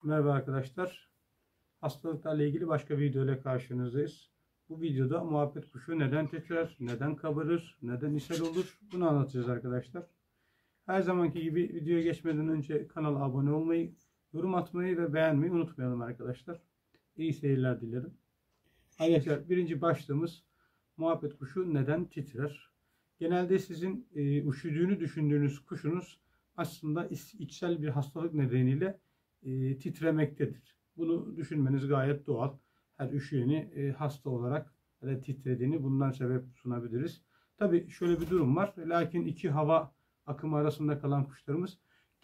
Merhaba arkadaşlar. Hastalıklarla ilgili başka bir video ile karşınızdayız. Bu videoda muhabbet kuşu neden titrer, neden kabarır, neden ishal olur bunu anlatacağız arkadaşlar. Her zamanki gibi videoya geçmeden önce kanala abone olmayı, yorum atmayı ve beğenmeyi unutmayalım arkadaşlar. İyi seyirler dilerim. Arkadaşlar birinci başlığımız muhabbet kuşu neden titrer? Genelde sizin üşüdüğünü düşündüğünüz kuşunuz aslında içsel bir hastalık nedeniyle titremektedir. Bunu düşünmeniz gayet doğal. Her üşüyeni hasta olarak ya da titrediğini bundan sebep sunabiliriz. Tabi şöyle bir durum var. Lakin iki hava akımı arasında kalan kuşlarımız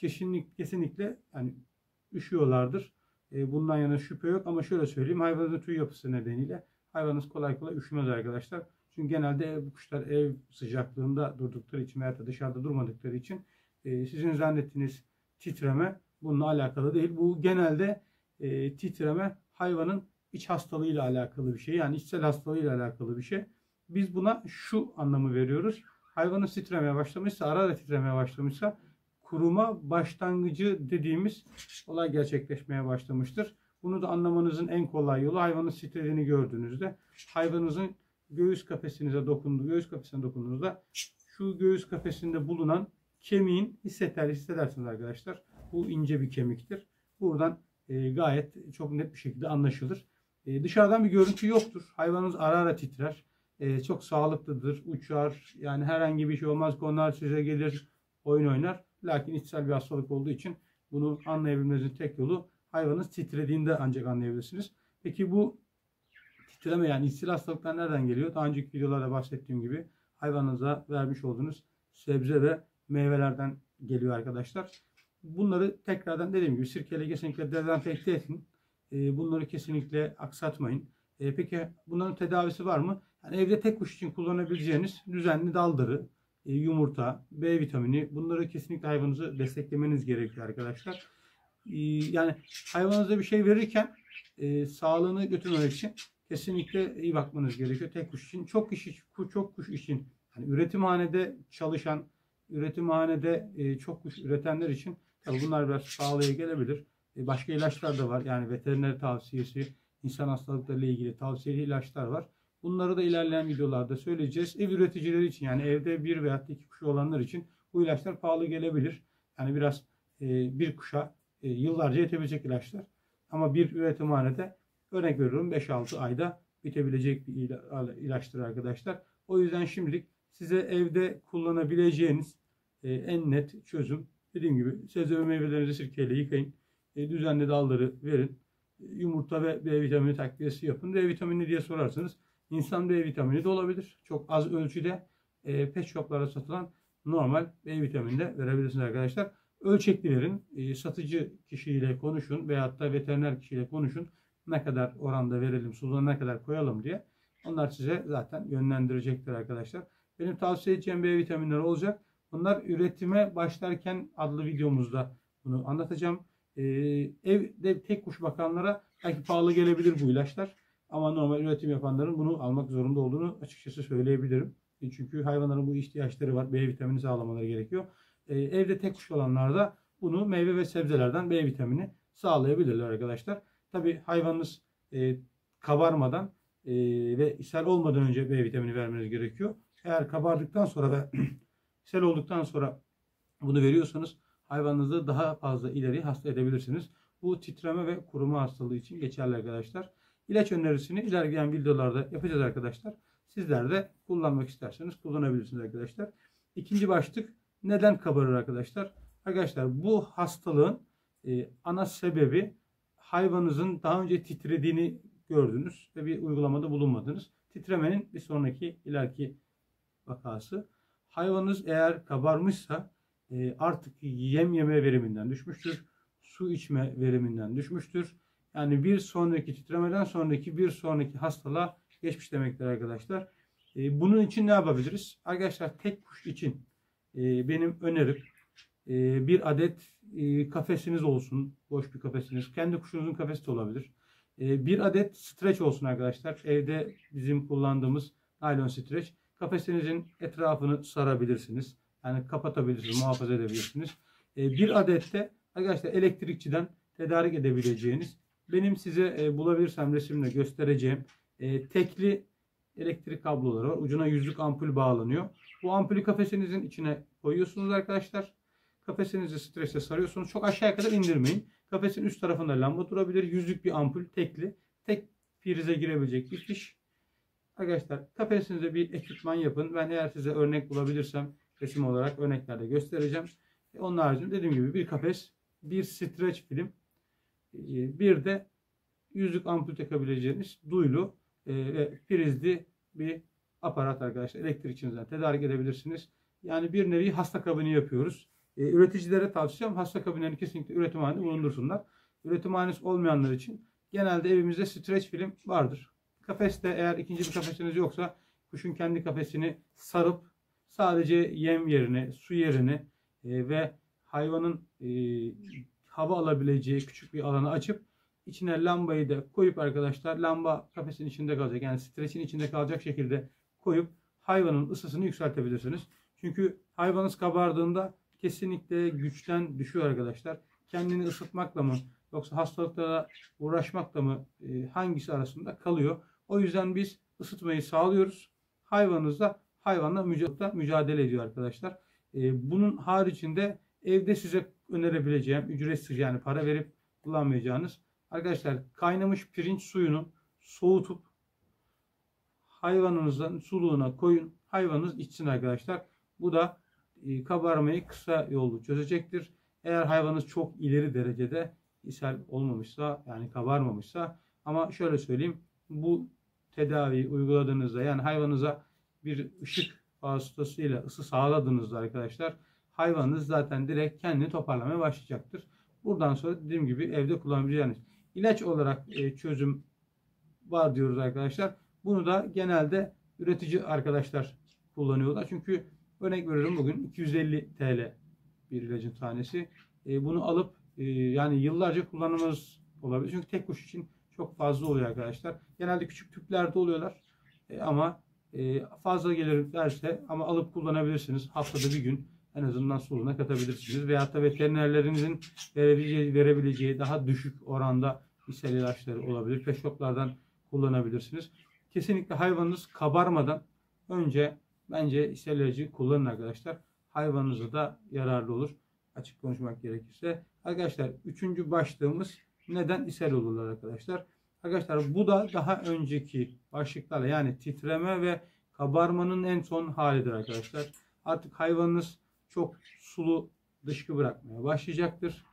kesinlikle yani üşüyorlardır. Bundan yana şüphe yok ama şöyle söyleyeyim, hayvanın tüy yapısı nedeniyle hayvanınız kolay kolay üşümez arkadaşlar. Çünkü genelde bu kuşlar ev sıcaklığında durdukları için veya da dışarıda durmadıkları için sizin zannettiğiniz titreme bununla alakalı değil. Bu genelde titreme hayvanın iç hastalığıyla alakalı bir şey. Yani içsel hastalığıyla alakalı bir şey. Biz buna şu anlamı veriyoruz. Hayvanın titremeye başlamışsa, ara ara titremeye başlamışsa kuruma başlangıcı dediğimiz olay gerçekleşmeye başlamıştır. Bunu da anlamanızın en kolay yolu hayvanın titrediğini gördüğünüzde hayvanınızın göğüs kafesine dokunduğunuzda şu göğüs kafesinde bulunan kemiğin hissedersiniz arkadaşlar. Bu ince bir kemiktir. Buradan gayet çok net bir şekilde anlaşılır. Dışarıdan bir görüntü yoktur. Hayvanınız ara ara titrer. Çok sağlıklıdır, uçar. Yani herhangi bir şey olmaz. Konar size gelir, oyun oynar. Lakin içsel bir hastalık olduğu için bunu anlayabilmenizin tek yolu hayvanınız titrediğinde ancak anlayabilirsiniz. Peki bu titreme yani içsel hastalıklar nereden geliyor? Daha önceki videolarda bahsettiğim gibi hayvanınıza vermiş olduğunuz sebze ve meyvelerden geliyor arkadaşlar. Bunları tekrardan dediğim gibi sirkeyle kesinlikle dezenfekte edin. Bunları kesinlikle aksatmayın. Peki bunların tedavisi var mı? Yani evde tek kuş için kullanabileceğiniz düzenli daldırı, yumurta, B vitamini bunları kesinlikle hayvanınızı desteklemeniz gerekiyor arkadaşlar. Yani hayvanınıza bir şey verirken sağlığını götürmemek için kesinlikle iyi bakmanız gerekiyor. Tek kuş için, çok kuş için, yani üretimhanede çalışan, üretimhanede çok kuş üretenler için tabii bunlar biraz pahalıya gelebilir. Başka ilaçlar da var. Yani veteriner tavsiyesi, insan hastalıklarıyla ilgili tavsiyeli ilaçlar var. Bunları da ilerleyen videolarda söyleyeceğiz. Ev üreticileri için yani evde bir veya iki kuşu olanlar için bu ilaçlar pahalı gelebilir. Yani biraz bir kuşa yıllarca yetebilecek ilaçlar. Ama bir üretimhanede örnek veriyorum 5-6 ayda bitebilecek bir ilaçtır arkadaşlar. O yüzden şimdilik size evde kullanabileceğiniz en net çözüm dediğim gibi sebze ve meyvelerinizi sirkeyle yıkayın. Düzenli dalları verin. Yumurta ve B vitamini takviyesi yapın. B vitamini diye sorarsanız insan B vitamini de olabilir. Çok az ölçüde pet shoplarda satılan normal B vitamini de verebilirsiniz arkadaşlar. Ölçekli verin. Satıcı kişiyle konuşun veyahut da veteriner kişiyle konuşun. Ne kadar oranda verelim, suluğuna ne kadar koyalım diye. Onlar size zaten yönlendirecektir arkadaşlar. Benim tavsiye edeceğim B vitaminleri olacak. Bunlar üretime başlarken adlı videomuzda bunu anlatacağım. Evde tek kuş bakanlara belki pahalı gelebilir bu ilaçlar. Ama normal üretim yapanların bunu almak zorunda olduğunu açıkçası söyleyebilirim. Çünkü hayvanların bu ihtiyaçları var. B vitamini sağlamaları gerekiyor. Evde tek kuş olanlar da bunu meyve ve sebzelerden B vitamini sağlayabilirler arkadaşlar. Tabi hayvanınız kabarmadan ve ishal olmadan önce B vitamini vermeniz gerekiyor. Eğer kabardıktan sonra ve ishal olduktan sonra bunu veriyorsanız hayvanınızı daha fazla ileri hasta edebilirsiniz. Bu titreme ve kuruma hastalığı için geçerli arkadaşlar. İlaç önerisini ilerleyen videolarda yapacağız arkadaşlar. Sizler de kullanmak isterseniz kullanabilirsiniz arkadaşlar. İkinci başlık neden kabarır arkadaşlar? Arkadaşlar bu hastalığın ana sebebi hayvanınızın daha önce titrediğini gördünüz ve bir uygulamada bulunmadınız. Titremenin bir sonraki ileriki vakası. Hayvanınız eğer kabarmışsa artık yem yeme veriminden düşmüştür. Su içme veriminden düşmüştür. Yani bir sonraki titremeden sonraki bir sonraki hastalığa geçmiş demektir arkadaşlar. Bunun için ne yapabiliriz? Arkadaşlar tek kuş için benim önerim bir adet kafesiniz olsun. Boş bir kafesiniz. Kendi kuşunuzun kafesi de olabilir. Bir adet streç olsun arkadaşlar. Evde bizim kullandığımız naylon streç. Kafesinizin etrafını sarabilirsiniz. Yani kapatabilirsiniz, muhafaza edebilirsiniz. Bir adet de arkadaşlar elektrikçiden tedarik edebileceğiniz, benim size bulabilirsem resimle göstereceğim tekli elektrik kabloları var. Ucuna yüzlük ampul bağlanıyor. Bu ampulü kafesinizin içine koyuyorsunuz arkadaşlar. Kafesinizi streçle sarıyorsunuz. Çok aşağıya kadar indirmeyin. Kafesin üst tarafında lamba durabilir. Yüzlük bir ampul, tekli. Tek prize girebilecek bir fiş. Arkadaşlar kafesinize bir ekipman yapın. Ben eğer size örnek bulabilirsem resim olarak örneklerde göstereceğim. Onun haricinde dediğim gibi bir kafes, bir streç film, bir de yüzlük ampul takabileceğiniz duyulu ve prizli bir aparat arkadaşlar. Elektrikçinizden tedarik edebilirsiniz. Yani bir nevi hasta kabini yapıyoruz. Üreticilere tavsiyem hasta kabinlerini kesinlikle üretimhanede bulundursunlar. Üretimhanesi olmayanlar için genelde evimizde streç film vardır. Kafeste eğer ikinci bir kafesiniz yoksa kuşun kendi kafesini sarıp sadece yem yerine, su yerine ve hayvanın hava alabileceği küçük bir alanı açıp içine lambayı da koyup arkadaşlar, lamba kafesin içinde kalacak, yani streçin içinde kalacak şekilde koyup hayvanın ısısını yükseltebilirsiniz. Çünkü hayvanınız kabardığında kesinlikle güçten düşüyor arkadaşlar. Kendini ısıtmakla mı yoksa hastalıklara uğraşmakla mı hangisi arasında kalıyor. O yüzden biz ısıtmayı sağlıyoruz. Hayvanınız da hayvanla mücadele ediyor arkadaşlar. Bunun haricinde evde size önerebileceğim ücretsiz, yani para verip kullanmayacağınız arkadaşlar, kaynamış pirinç suyunu soğutup hayvanınızın suluğuna koyun. Hayvanınız içsin arkadaşlar. Bu da kabarmayı kısa yollu çözecektir. Eğer hayvanınız çok ileri derecede ishal olmamışsa, yani kabarmamışsa, ama şöyle söyleyeyim, bu tedaviyi uyguladığınızda, yani hayvanınıza bir ışık vasıtasıyla ısı sağladığınızda arkadaşlar, hayvanınız zaten direkt kendini toparlamaya başlayacaktır. Buradan sonra dediğim gibi evde kullanabileceğiniz ilaç olarak çözüm var diyoruz arkadaşlar. Bunu da genelde üretici arkadaşlar kullanıyorlar. Çünkü örnek veriyorum, bugün 250 TL bir ilacın tanesi. Bunu alıp yani yıllarca kullanmamız olabilir. Çünkü tek kuş için çok fazla oluyor arkadaşlar. Genelde küçük tüplerde oluyorlar. Ama fazla gelir derse ama alıp kullanabilirsiniz. Haftada bir gün en azından suluğuna katabilirsiniz. Veyahut da veterinerlerinizin verebileceği daha düşük oranda ishal ilaçları olabilir. Pet shop'lardan kullanabilirsiniz. Kesinlikle hayvanınız kabarmadan önce bence ishal ilacı kullanın arkadaşlar. Hayvanınıza da yararlı olur. Açık konuşmak gerekirse. Arkadaşlar 3. başlığımız neden ishal olurlar arkadaşlar. Arkadaşlar bu da daha önceki başlıklarla, yani titreme ve kabarmanın en son halidir arkadaşlar. Artık hayvanınız çok sulu dışkı bırakmaya başlayacaktır.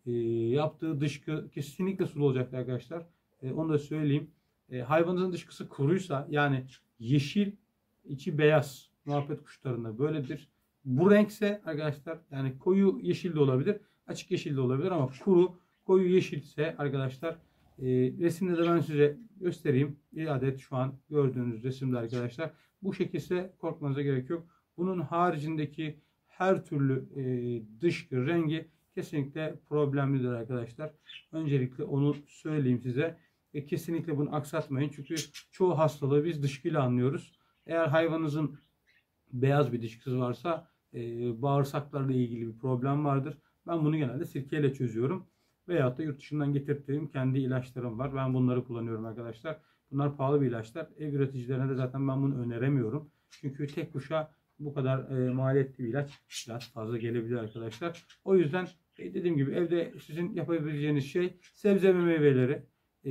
Yaptığı dışkı kesinlikle sulu olacaktır arkadaşlar. Onu da söyleyeyim. Hayvanınızın dışkısı kuruysa, yani yeşil içi beyaz, muhabbet kuşlarında böyledir. Bu renkse arkadaşlar, yani koyu yeşil de olabilir, açık yeşil de olabilir, ama kuru koyu yeşilse arkadaşlar, resimde de ben size göstereyim. Bir adet şu an gördüğünüz resimde arkadaşlar. Bu şekilde korkmanıza gerek yok. Bunun haricindeki her türlü dışkı rengi kesinlikle problemlidir arkadaşlar. Öncelikle onu söyleyeyim size. Kesinlikle bunu aksatmayın. Çünkü çoğu hastalığı biz dışkıyla anlıyoruz. Eğer hayvanınızın beyaz bir dışkısı varsa bağırsaklarla ilgili bir problem vardır. Ben bunu genelde sirkeyle çözüyorum. Veyahut da yurt dışından getirdiğim kendi ilaçlarım var. Ben bunları kullanıyorum arkadaşlar. Bunlar pahalı bir ilaçlar. Ev üreticilerine de zaten ben bunu öneremiyorum. Çünkü tek kuşa bu kadar maliyetli bir ilaç biraz fazla gelebilir arkadaşlar. O yüzden dediğim gibi evde sizin yapabileceğiniz şey, sebze ve meyveleri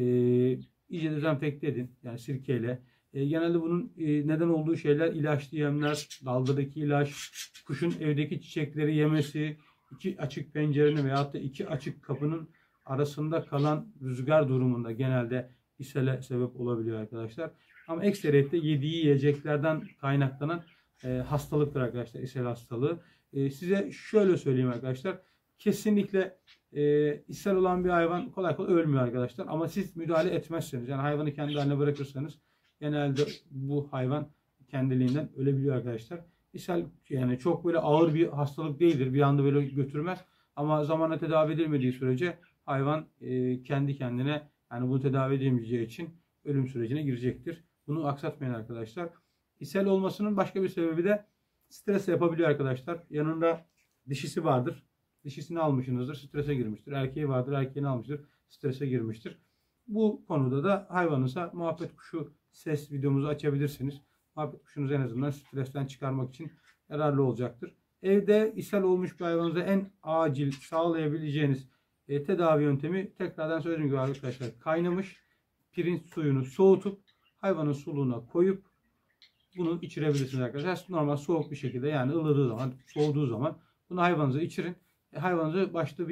iyice dezenfekte edin. Yani sirkeyle. Genelde bunun neden olduğu şeyler ilaçlı yemler, dalgadaki ilaç, kuşun evdeki çiçekleri yemesi, iki açık pencerenin veyahut da iki açık kapının arasında kalan rüzgar durumunda genelde ishale sebep olabiliyor arkadaşlar. Ama ekseriyette yediği yiyeceklerden kaynaklanan hastalıktır arkadaşlar, ishal hastalığı. Size şöyle söyleyeyim arkadaşlar. Kesinlikle ishal olan bir hayvan kolay kolay ölmüyor arkadaşlar. Ama siz müdahale etmezseniz, yani hayvanı kendi haline bırakırsanız, genelde bu hayvan kendiliğinden ölebiliyor arkadaşlar. İshal yani çok böyle ağır bir hastalık değildir. Bir anda böyle götürmez. Ama zamanla tedavi edilmediği sürece hayvan kendi kendine, yani bunu tedavi edilmeyeceği için ölüm sürecine girecektir. Bunu aksatmayın arkadaşlar. İshal olmasının başka bir sebebi de stres yapabiliyor arkadaşlar. Yanında dişisi vardır. Dişisini almışsınızdır, strese girmiştir. Erkeği vardır, erkeğini almıştır, strese girmiştir. Bu konuda da hayvanınıza muhabbet kuşu ses videomuzu açabilirsiniz. Muhabbet kuşunuzu en azından stresten çıkarmak için yararlı olacaktır. Evde ishal olmuş bir hayvanıza en acil sağlayabileceğiniz tedavi yöntemi, tekrardan söylediğim gibi arkadaşlar, kaynamış pirinç suyunu soğutup hayvanın suluğuna koyup bunu içirebilirsiniz arkadaşlar. Normal soğuk bir şekilde, yani ılıdığı zaman, soğuduğu zaman bunu hayvanınıza içirin. Hayvanınızı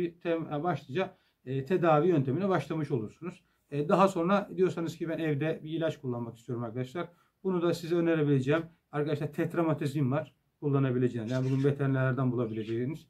başlıca tedavi yöntemine başlamış olursunuz. Daha sonra diyorsanız ki ben evde bir ilaç kullanmak istiyorum arkadaşlar. Bunu da size önerebileceğim arkadaşlar, tetrametazin var kullanabileceğiniz. Yani bugün veterinerlerden bulabileceğiniz.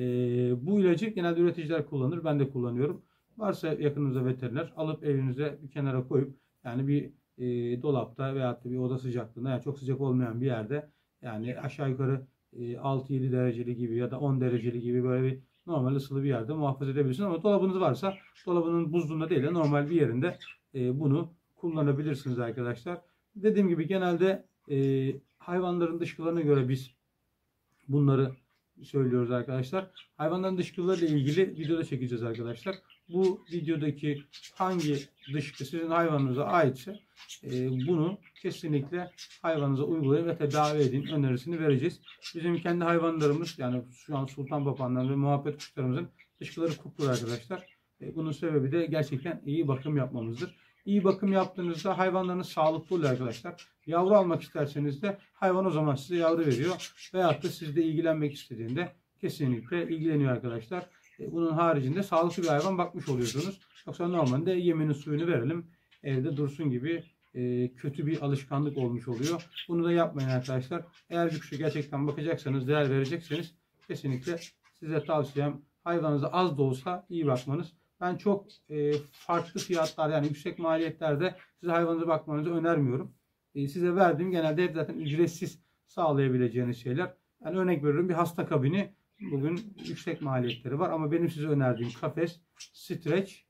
Bu ilacı genelde üreticiler kullanır. Ben de kullanıyorum. Varsa yakınınızda veteriner, alıp evinize bir kenara koyup, yani bir dolapta veyahut da bir oda sıcaklığında, yani çok sıcak olmayan bir yerde, yani aşağı yukarı 6-7 dereceli gibi ya da 10 dereceli gibi böyle bir normal ısılı bir yerde muhafaza edebilirsiniz. Ama dolabınız varsa dolabının buzluğunda değil de normal bir yerinde bunu kullanabilirsiniz arkadaşlar. Dediğim gibi genelde hayvanların dışkılarına göre biz bunları söylüyoruz arkadaşlar. Hayvanların dışkılarıyla ilgili videoda çekeceğiz arkadaşlar. Bu videodaki hangi dışkı sizin hayvanınıza aitse bunu kesinlikle hayvanınıza uygulayın ve tedavi edin önerisini vereceğiz. Bizim kendi hayvanlarımız, yani şu an sultan papağanlar ve muhabbet kuşlarımızın dışkıları kupkuru arkadaşlar. Bunun sebebi de gerçekten iyi bakım yapmamızdır. İyi bakım yaptığınızda hayvanlarınız sağlıklı oluyor arkadaşlar. Yavru almak isterseniz de hayvan o zaman size yavru veriyor. Veyahut da sizle ilgilenmek istediğinde kesinlikle ilgileniyor arkadaşlar. Bunun haricinde sağlıklı bir hayvan bakmış oluyorsunuz. Yoksa normalde yeminin suyunu verelim, evde dursun gibi kötü bir alışkanlık olmuş oluyor. Bunu da yapmayın arkadaşlar. Eğer bir kuşa gerçekten bakacaksanız, değer verecekseniz kesinlikle size tavsiyem hayvanınıza az da olsa iyi bakmanız. Ben çok farklı fiyatlar, yani yüksek maliyetlerde size hayvanınıza bakmanızı önermiyorum. Size verdiğim genelde hep zaten ücretsiz sağlayabileceğiniz şeyler. Yani örnek veriyorum, bir hasta kabini bugün yüksek maliyetleri var ama benim size önerdiğim kafes, streç,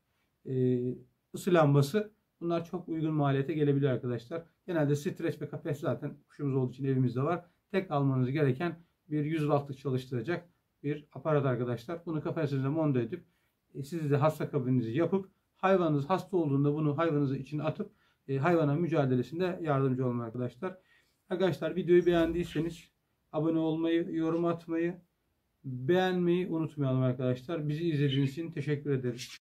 ısı lambası, bunlar çok uygun maliyete gelebiliyor arkadaşlar. Genelde streç ve kafes zaten kuşumuz olduğu için evimizde var. Tek almanız gereken bir 100 wattlık çalıştıracak bir aparat arkadaşlar. Bunu kafesinize monte edip siz de hasta kabininizi yapıp hayvanınız hasta olduğunda bunu hayvanınızın içine atıp hayvana mücadelesinde yardımcı olun arkadaşlar. Arkadaşlar videoyu beğendiyseniz abone olmayı, yorum atmayı, beğenmeyi unutmayalım arkadaşlar. Bizi izlediğiniz için teşekkür ederiz.